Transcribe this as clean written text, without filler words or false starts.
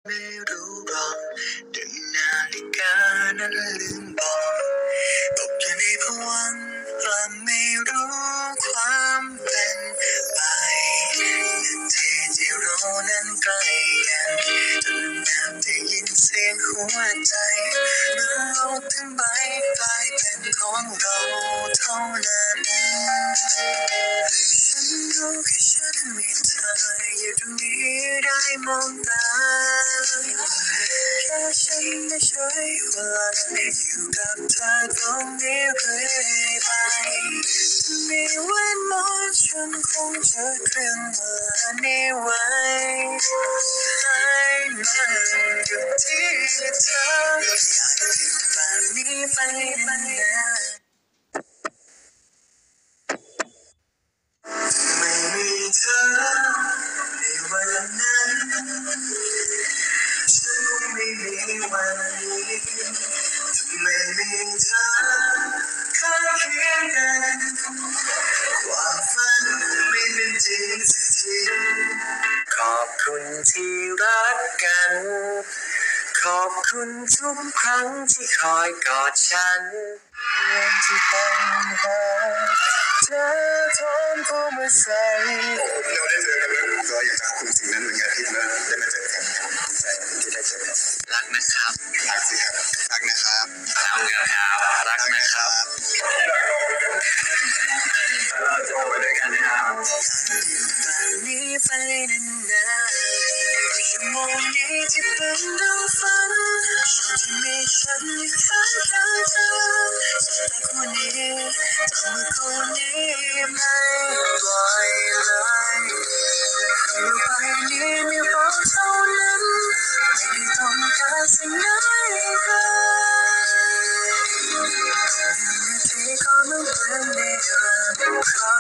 ไม่รู้บอกดึงนาฬิกานั้นลืมบอกตกอยู่ในภวังค์กลับไม่รู้ความเป็นไปนาทีที่เรานั้นใกล้กันจนแอบได้ยินเสียงหัวใจเมื่อโลกทั้งใบกลายเป็นของเราเท่านั้นฉันรู้แค่ฉันมีเธออยู่ตรงนี้ได้มองตาแค่ฉันได้ใช้เวลาอยู่กับเธอตรงนี้เรื่อยไปจะมีเวทมนต์ฉันคงจะเคลื่อนเวลานี้ไว้ให้มันอยู่ที่เธออยากอยู่แบบนี้ไปนานไม่มีเธอในวันนั้นฉันคงไม่มีวันนี้ไม่มีเธอข้างเคียงกันความฝันไม่เป็นจริงสักทีขอบคุณที่รักกันขอบคุณทุกครั้งที่คอยกอดฉันวันที่ต้องหาเธอทนเข้ามาใส่เราได้เจอกันแล้วก็อยากจะขอบคุณสิ่งนั้นเหมือนกันที่ได้มาเจอกันครับดีใจที่ได้เจอกันรักนะครับรักสิครับรักนะครับรักนะครับรักนะครับเราจะไปด้วยกันนะครับแบบนี้ไปนานๆชั่วโมงนี้ที่เป็นดังฝันฉันจะมีฉันอยู่ข้างเธอแต่คนนี้ทำให้คนนี้ไม่ปล่อยเลยอยู่ไปนี้มีเราเท่านั้นไม่ได้ต้องการสิ่งไหนเลยนาทีก็ไม่เป็นในเรื่อง